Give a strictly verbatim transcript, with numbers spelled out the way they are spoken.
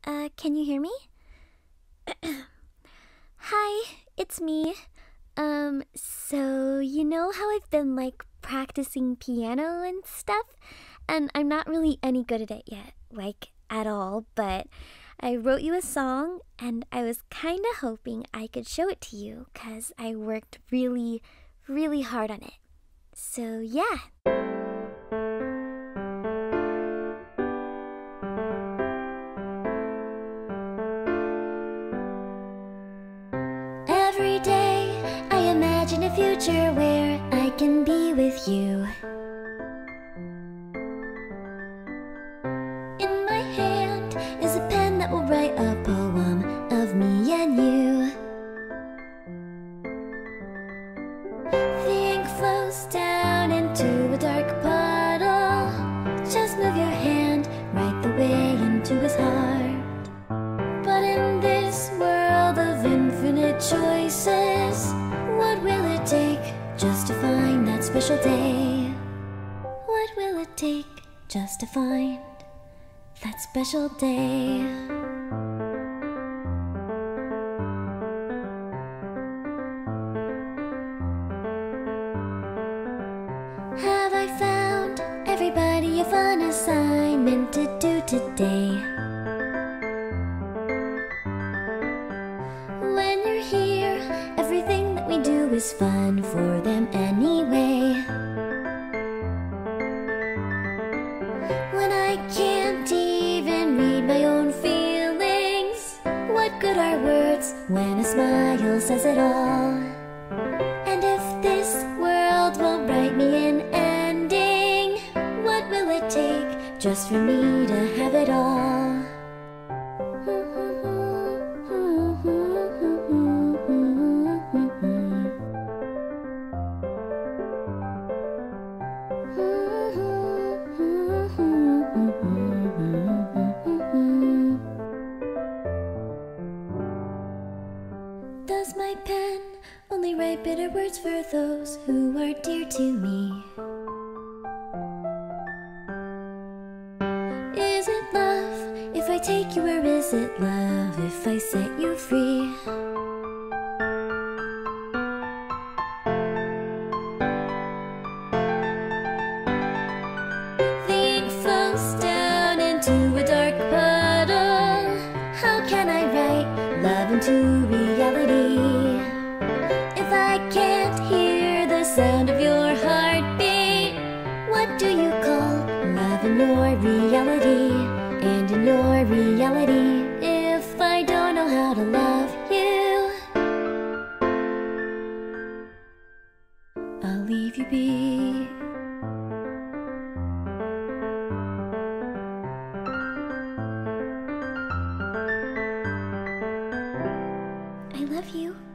Uh, can you hear me? Hi, it's me. Um, so you know how I've been like practicing piano and stuff? And I'm not really any good at it yet, like at all, but I wrote you a song and I was kinda hoping I could show it to you because I worked really, really hard on it. So yeah. Every day I imagine a future where I can be with you. In my hand is a pen that will write a poem of me and you. The ink flows down into a dark puddle. Just move your hand right the way into his heart. But in this world of infinite choices, what will it take just to find that special day? What will it take just to find that special day? Have I found everybody a fun assignment to do today? When you're here, everything that we do is fun for them anyway. When I can't even read my own feelings, what good are words when a smile says it all? And if this world won't write me an ending, what will it take just for me to have it all? Does my pen only write bitter words for those who are dear to me? Is it love if I take you, or is it love if I set you free? The ink flows down into a dark puddle. How can I write love into reality if I can't hear the sound of your heartbeat? What do you call love in your reality? And in your reality, if I don't know how to love you, I'll leave you be. I love you.